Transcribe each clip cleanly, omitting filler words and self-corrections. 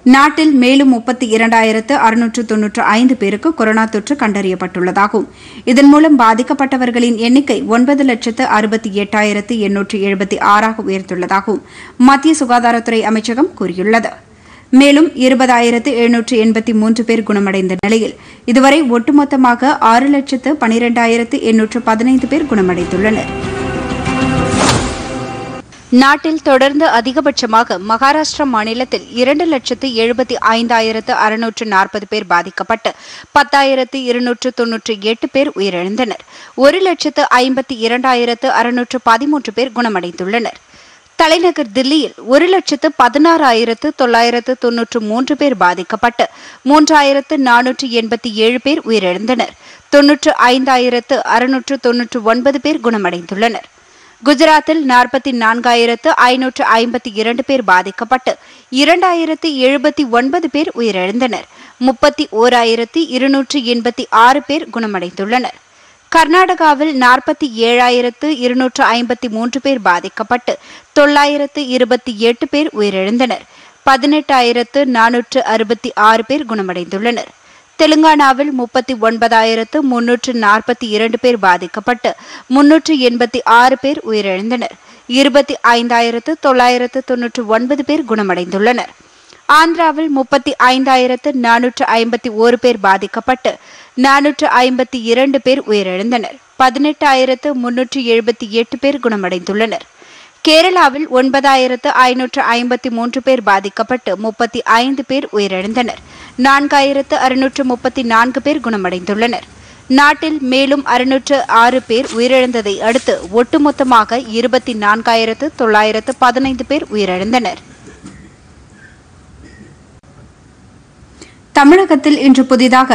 நாட்டில் மேலும் 32,695 பேருக்கு கொரோனா தொற்று கண்டறியப்பட்டுள்ளதாகவும் இதன் மூலம் பாதிக்கப்பட்டவர்களின் எண்ணிக்கை 9,68,876 உயர்ந்துள்ளதாகவும் மத்திய சுகாதாரத்துறை அமைச்சகம் கூறியுள்ளது. மேலும் 20,783 பேர் குணமடைந்த நிலையில் இதுவரை ஒட்டுமொத்தமாக 6,12,815 பேர் குணமடைந்துள்ளனர். நாட்டில் தொடர்ந்து அதிகபட்சமாக மகாராஷ்டிரா மாநிலத்தில் 2,75,640 பேர் பாதிக்கப்பட்டு 10,298 பேர் உயிரிழந்தனர். 1,52,613 பேர் குணமடைந்துள்ளனர். தலைநகர் தில்லியில் 1,16,993 பேர் பாதிக்கப்பட்டு 3,487 பேர் உயிரிழந்தனர். 95,699 பேர் குணமடைந்துள்ளனர். குஜராத்தில் 44,552 பேர் பாதிக்கப்பட்டு 2,079 பேர் உயிரிழந்தனர். 31,286 பேர் குணமடைந்துள்ளனர். கர்நாடகாவில் 47,253 பேர் பாதிக்கப்பட்டு 928 பேர் உயிரிழந்தனர். 18,466 பேர் குணமடைந்துள்ளனர். தெலுங்கானாவில் 39,342 பேர் பாதிக்கப்பட்டு 386 பேர் உயிரிழந்தனர். 25,999 பேர் குணமடைந்துள்ளனர். ஆந்திராவில் 35,451 பேர் பாதிக்கப்பட்டு 452 பேர் உயிரிழந்தனர். 18,378 பேர் குணமடைந்துள்ளனர். கேரளாவில் 9,553 பேர் பாதிக்கப்பட்டு 35 பேர் உயிரிழந்தனர். 4,634 பேர் குணமடைந்துள்ளனர். நாட்டில் மேலும் 606 பேர் உயிரிழந்ததை அடுத்து ஒட்டுமொத்தமாக 24,915 பேர் உயிரிழந்தனர். தமிழகத்தில் இன்று புதிதாக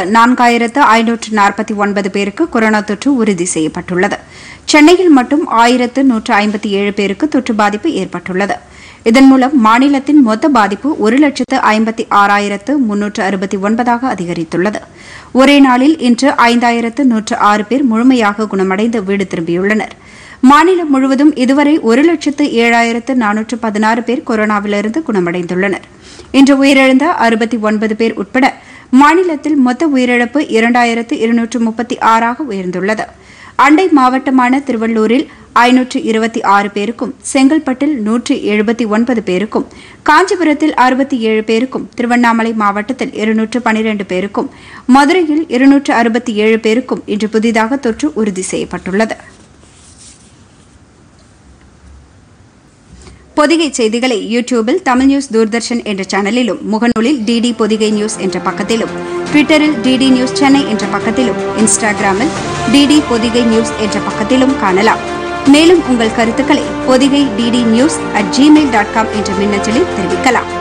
4,549 பேருக்கு கொரோனா தொற்று உறுதி செய்யப்பட்டுள்ளது. சென்னையில் மட்டும் 1,157 பேருக்கு தொற்று பாதிப்பு ஏற்பட்டுள்ளது. இதன் மூலம் மாநிலத்தின் மொத்த பாதிப்பு 1,56,369 அதிகரித்துள்ளது. ஒரே நாளில் இன்று 5,106 பேர் முழுமையாக குணமடைந்து வீடு திரும்பியுள்ளனர். மாநிலம் முழுவதும் இதுவரை 1,07,416 பேர் கொரோனாவிலிருந்து குணமடைந்துள்ளனர். இன்று உயிரிழந்த 69 பேர் உட்பட மாநிலத்தில் மொத்த உயிரிழப்பு 2,236 உயர்ந்துள்ளது. அண்டை மாவட்டமான திருவள்ளூரில் 526 பேருக்கும், செங்கல்பட்டில் 179 பேருக்கும், காஞ்சிபுரத்தில் 67 பேருக்கும், திருவண்ணாமலை மாவட்டத்தில் 212 பேருக்கும், மதுரையில் 267 பேருக்கும் இன்று புதிதாக தொற்று உறுதி செய்யப்பட்டுள்ளது. பொதிகை செய்திகளை யூடியூபில் தமிழ் நியூஸ் தூர்தர்ஷன் என்ற சேனலிலும், முகநூலில் டிடி பொதிகை நியூஸ் என்ற பக்கத்திலும், ட்விட்டரில் டிடி நியூஸ் சென்னை என்ற பக்கத்திலும், இன்ஸ்டாகிராமில் டிடி பொதிகை நியூஸ் என்ற பக்கத்திலும் காணலாம். மேலும் உங்கள் கருத்துக்களை பொதிகை DD news@gmail.com என்ற மின்னஞ்சலில் தெரிவிக்கலாம்.